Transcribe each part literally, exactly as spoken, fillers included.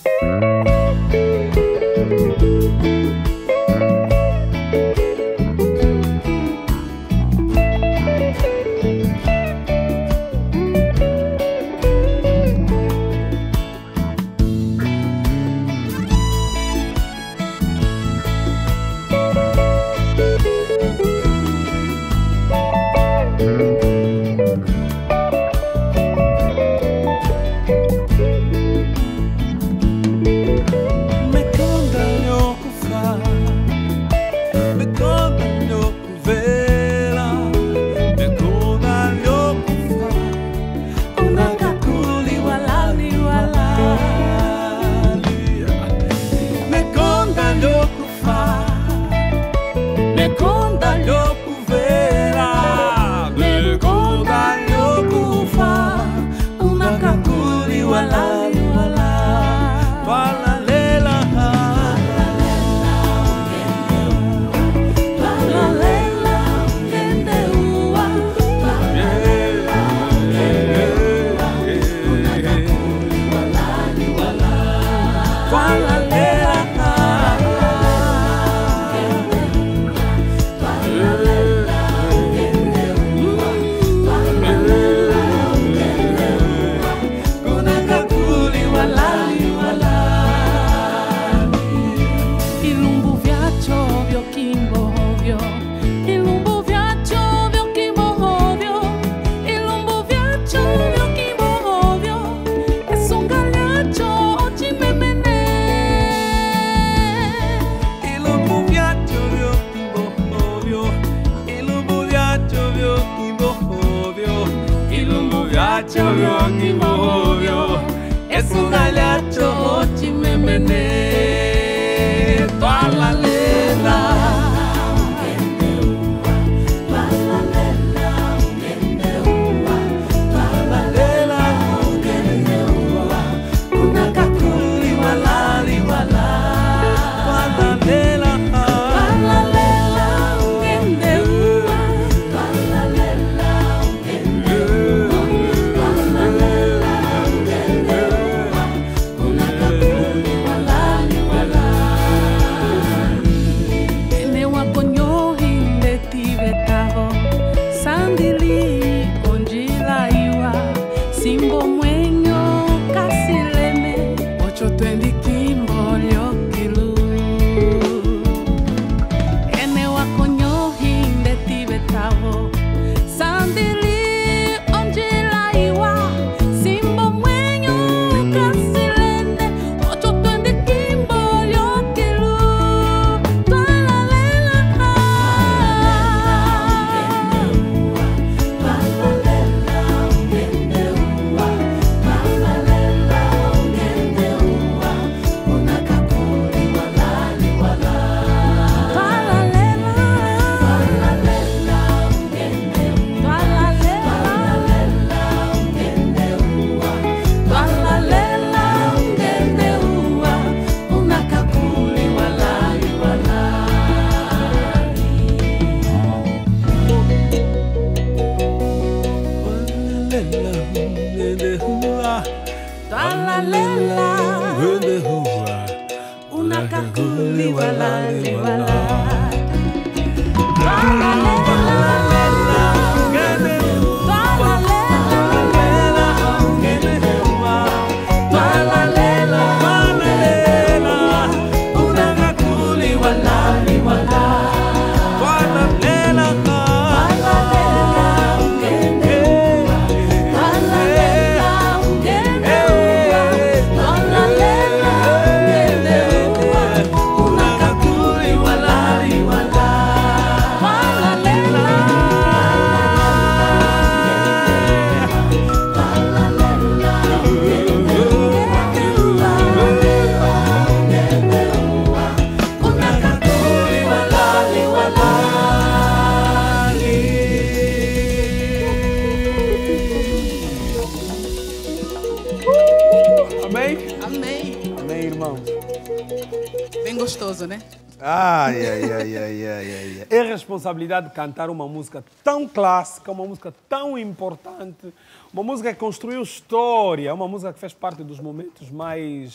gostoso, né? Ai, ai, ai, ai, ai, ai. É a responsabilidade de cantar uma música tão clássica, uma música tão importante, uma música que construiu história, uma música que fez parte dos momentos mais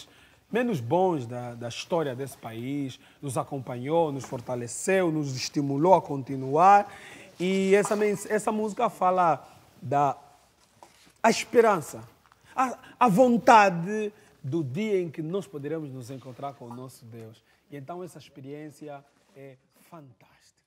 menos bons da, da história desse país, nos acompanhou, nos fortaleceu, nos estimulou a continuar. E essa, essa música fala da a esperança, a, a vontade do dia em que nós poderemos nos encontrar com o nosso Deus. E então essa experiência é fantástica.